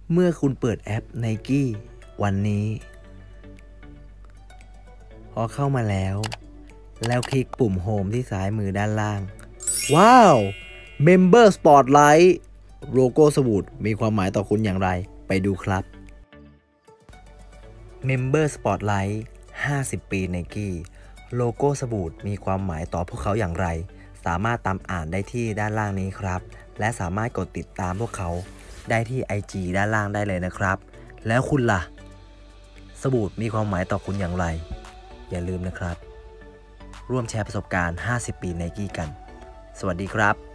เมื่อคุณเปิดแอป Nike วันนี้พอเข้ามาแล้วคลิกปุ่ม Home ที่ซ้ายมือด้านล่างว้าว Member Spotlight โลโก้สบู่มีความหมายต่อคุณอย่างไรไปดูครับ Member Spotlight 50 ปี Nike โลโก้สบู่มีความหมายต่อพวกเขาอย่างไรสามารถตามอ่านได้ที่ด้านล่างนี้ครับและสามารถกดติดตามพวกเขาได้ที่ IG ด้านล่างได้เลยนะครับแล้วคุณล่ะสบู่มีความหมายต่อคุณอย่างไรอย่าลืมนะครับร่วมแชร์ประสบการณ์50 ปี Nike กันสวัสดีครับ